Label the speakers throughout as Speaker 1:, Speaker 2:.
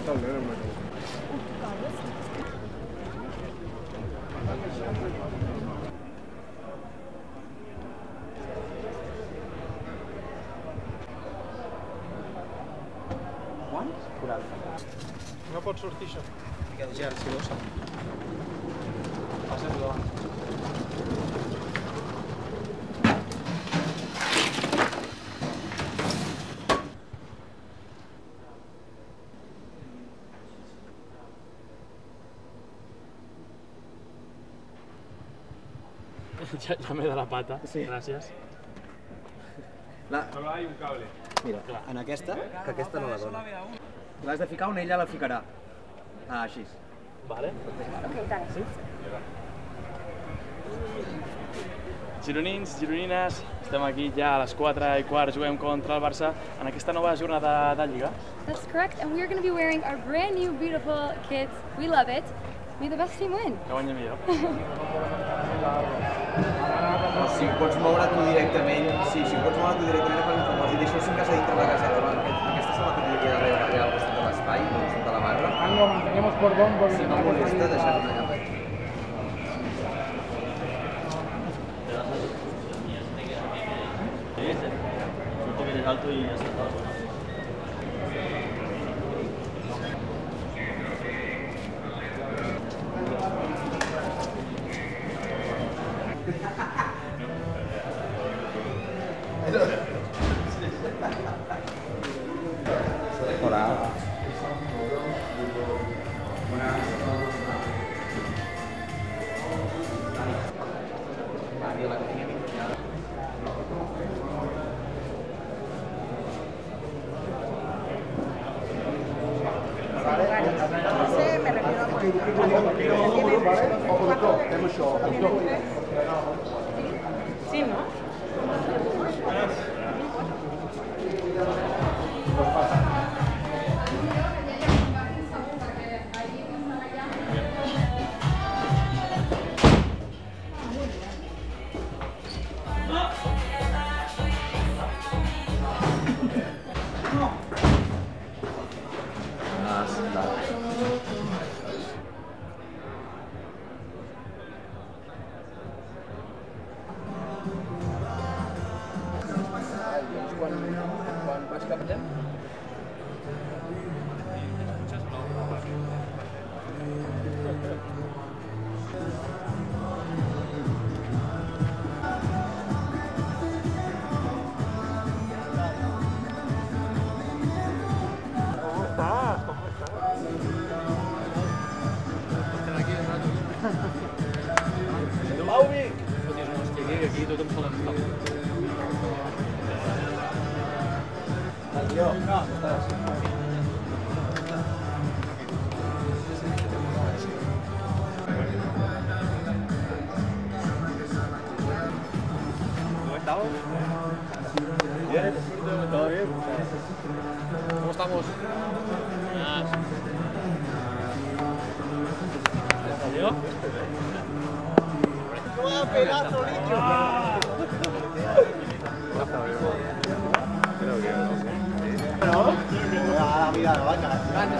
Speaker 1: Quants? 40.
Speaker 2: No pot sortir això.
Speaker 1: Mica de gel, si vols. Passa-t'ho davant.
Speaker 2: Ja m'he de la pata,
Speaker 1: sí.
Speaker 2: Gràcies.
Speaker 1: Solo hay un cable. Mira, en aquesta, que aquesta no la dona. L'has de ficar on ella la ficarà. Ah, així.
Speaker 2: Vale.
Speaker 3: Ok, dale.
Speaker 2: Sí? Gironins, gironines, estem aquí ja a les 4:15, juguem contra el Barça en aquesta nova jornada de Lliga.
Speaker 3: That's correct, and we're going to be wearing our brand new beautiful kits. We love it. May the best team win.
Speaker 2: Que guanya millor.
Speaker 1: Si pots moure tu directament, si pots moure tu directament per informar i deixeu-se en casa dintre la caseta. Aquesta és la petita darrere al costat de l'espai, al costat de la barra.
Speaker 4: Lo mantenemos por bombo.
Speaker 1: Si no molesta, deixar-me allà.
Speaker 2: Alto y acertado.
Speaker 1: Hola.
Speaker 5: Me refiero a sí, ¿no?
Speaker 1: Quan vaig cap allà?
Speaker 2: Aquí tothom se l'està.
Speaker 1: Jo, no, estàs.
Speaker 2: ¿Cómo estamos? Bien, todo bien. ¿Cómo estamos? ¿Salió? ¡No voy a pegar solito! Creo que no. ¿No? A la vida no vaya.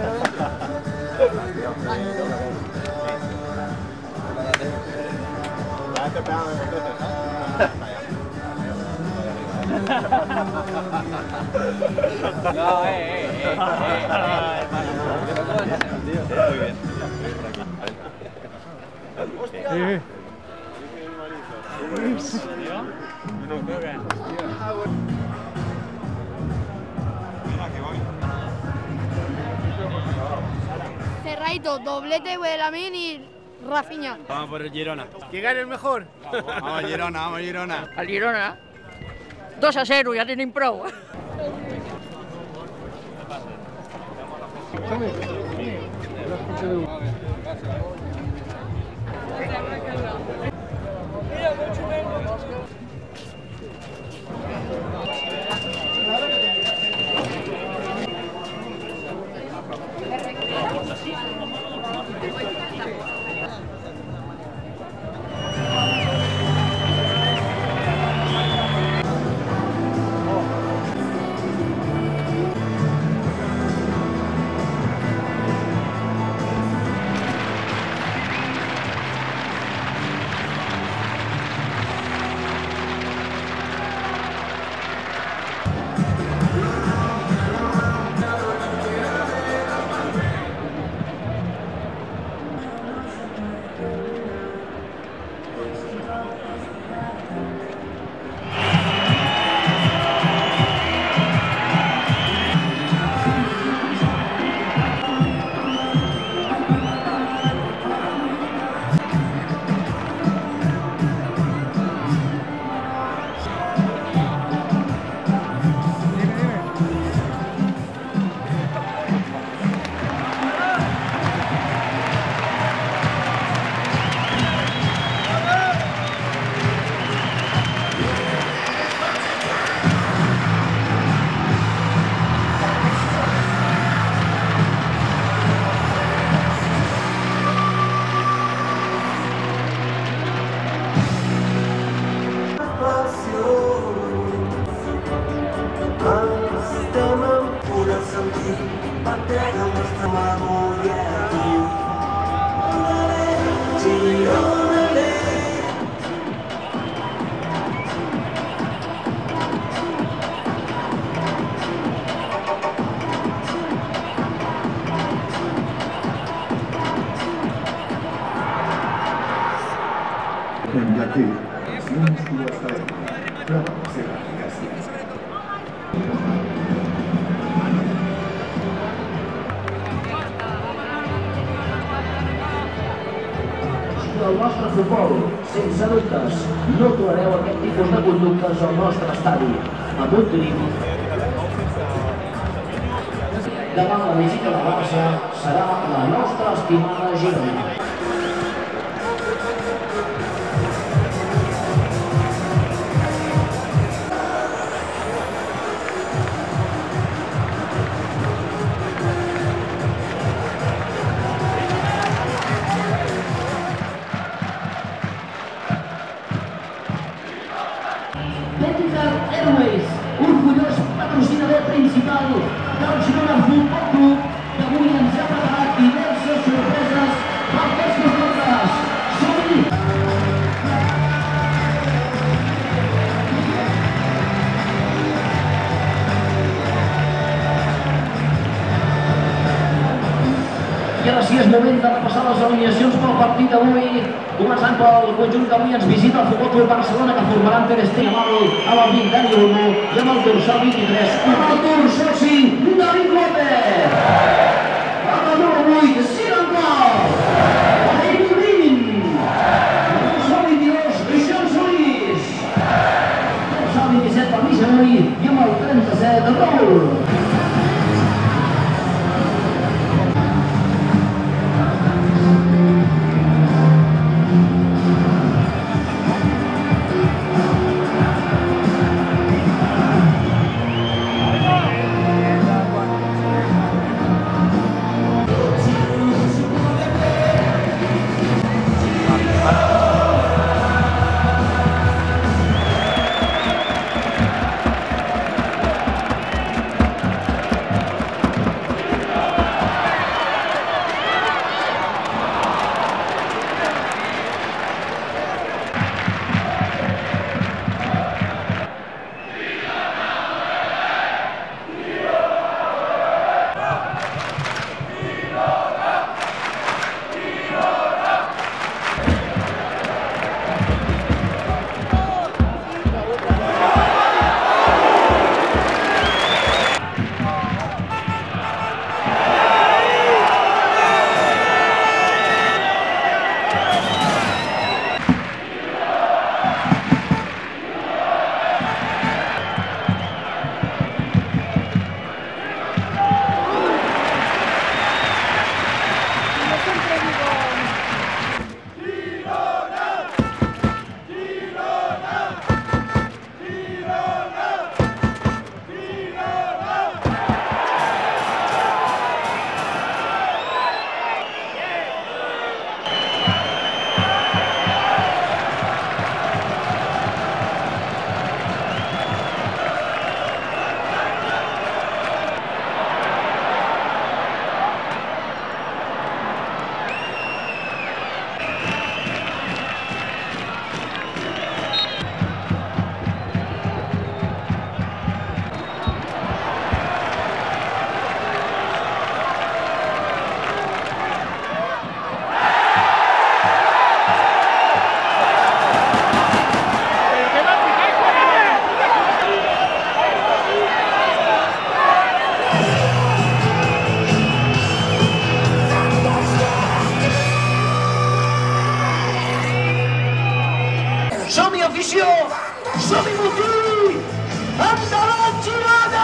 Speaker 2: Ya te pegan de veces,
Speaker 1: No, Muy bien.
Speaker 4: Hostia.
Speaker 2: No creo que...
Speaker 6: Cerradito, doblete de Lamine y Rafinha.
Speaker 2: Vamos por el Girona. ¿Quién gana el mejor?
Speaker 7: Vamos Girona, vamos Girona.
Speaker 5: Al Girona. 2-0, ja tenim prou.
Speaker 8: que la musculació està prova la seva eficàcia.
Speaker 9: El nostre futbol, sense dubtes, no trobareu aquest tipus de conductes al nostre estadi. A Montilivi, davant la visita de Barça, serà la nostra estimada Girona. Etihad Airways, orgullós patrocinador principal del Girona Futbol Club, que avui ens ha preparat diverses sorpreses per aquests nosaltres. Som-hi! I ara sí és moment de repassar les alineacions pel partit d'avui, començant pel conjunt que avui ens visita el Futbol Club Barcelona, que formaran Ter Stegen amb el 20 Dani Olmo i amb el dorsal 23, amb el dorsal 5, David López, amb el número 8, Sinan Clau, David Rin, el dorsal 22, Jean Solís, el dorsal 27 per Misha Mori i amb el 37, Raúl. Som-hi, afició! Som-hi, Montilivi! Endavant, Girona!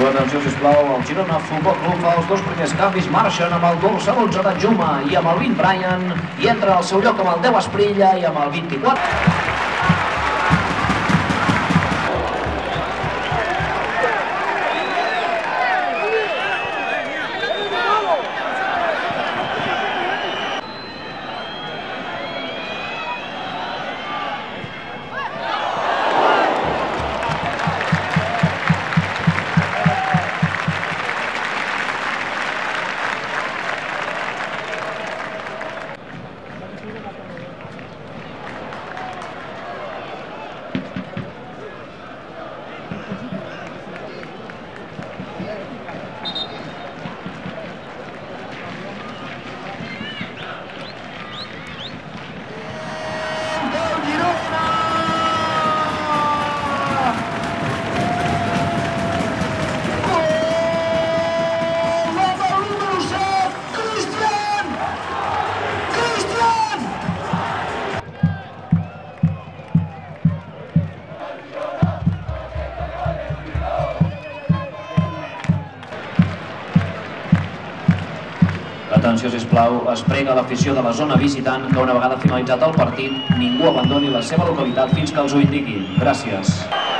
Speaker 9: Atenció, sisplau, el Girona Futbol Club fa els dos primers canvis, marxen amb el dorsal 11 de Juma i amb el 20 Brian, i entra al seu lloc amb el 10 Esprilla i amb el 24. Atenció, sisplau, es prega l'afició de la zona visitant que una vegada finalitzat el partit ningú abandoni la seva localitat fins que els ho indiquin. Gràcies.